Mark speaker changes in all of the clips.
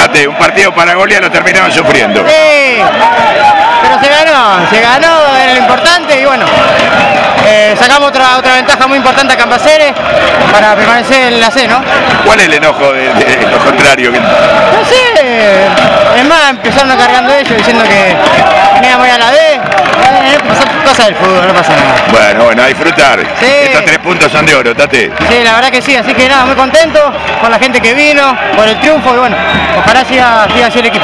Speaker 1: Tate, un partido para golear lo terminaron sufriendo.
Speaker 2: Sí, pero se ganó, era lo importante y bueno, sacamos otra ventaja muy importante a Cambaceres para permanecer en la C, ¿no?
Speaker 1: ¿Cuál es el enojo de lo contrario?
Speaker 2: No sé, es más, empezaron cargando ellos diciendo que me iba a ir a la D, cosas del fútbol, no pasa nada.
Speaker 1: Bueno, a disfrutar.
Speaker 2: Sí.
Speaker 1: Estos 3 puntos son de oro, Tate.
Speaker 2: Sí, la verdad que sí, así que nada, muy contento con la gente que vino, por el triunfo y bueno, ojalá siga así el equipo.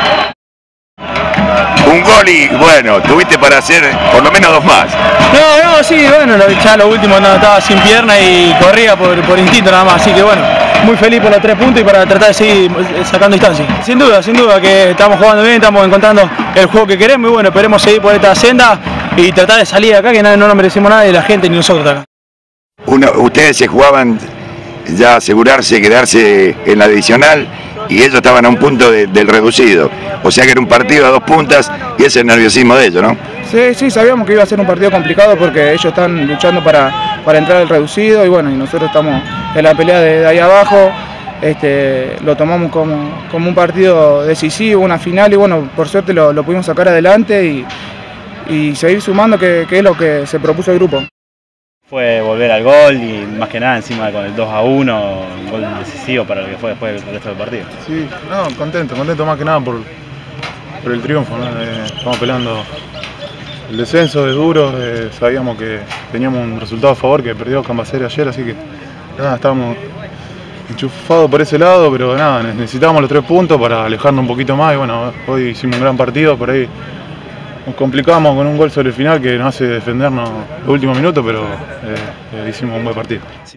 Speaker 1: Un gol y bueno, tuviste para hacer por lo menos 2 más.
Speaker 3: No, sí, bueno, ya lo último no, estaba sin pierna y corría por instinto nada más, así que bueno, muy feliz por los 3 puntos y para tratar de seguir sacando distancia. Sin duda que estamos jugando bien, estamos encontrando el juego que queremos y bueno, esperemos seguir por esta senda y tratar de salir de acá, que no nos merecemos nada de la gente ni nosotros acá.
Speaker 1: Ustedes se jugaban ya asegurarse, quedarse en la divisional y ellos estaban a un punto del reducido. O sea que era un partido a 2 puntas y ese es el nerviosismo de ellos, ¿no?
Speaker 4: Sí, sabíamos que iba a ser un partido complicado porque ellos están luchando para entrar al reducido y bueno, y nosotros estamos en la pelea de ahí abajo. Lo tomamos como un partido decisivo, una final y bueno, por suerte lo pudimos sacar adelante y seguir sumando, que es lo que se propuso el grupo.
Speaker 5: Fue volver al gol y más que nada encima con el 2-1, un gol decisivo para lo que fue después del resto del partido.
Speaker 6: Sí, no, contento más que nada por el triunfo, ¿no? Estamos peleando el descenso, es duro, sabíamos que teníamos un resultado a favor que perdió Cambaceres ayer, así que nada, estábamos enchufados por ese lado, pero nada, necesitábamos los 3 puntos para alejarnos un poquito más y bueno, hoy hicimos un gran partido, por ahí nos complicamos con un gol sobre el final que nos hace defendernos los últimos minutos, pero hicimos un buen partido.